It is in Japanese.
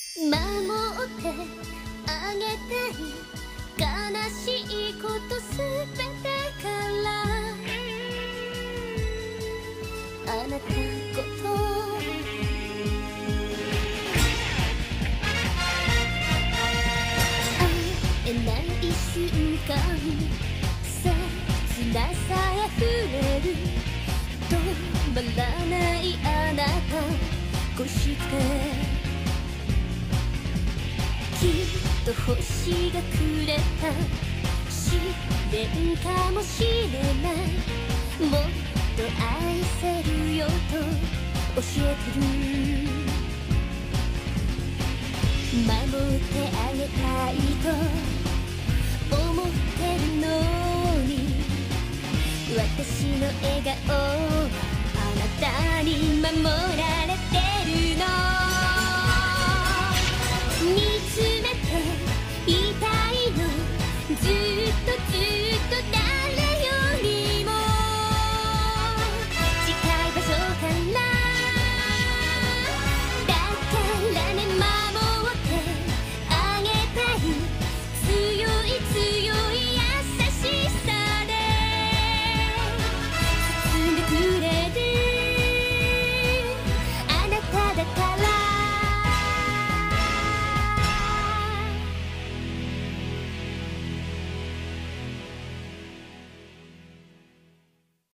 守ってあげたい悲しいことすべてからあなたこと会えない瞬間切なさあふれる止まらないあなたこしてきっと星がくれた試練かもしれないもっと愛せるよと教えてる守ってあげたいと思ってるのに私の笑顔をあなたに守られ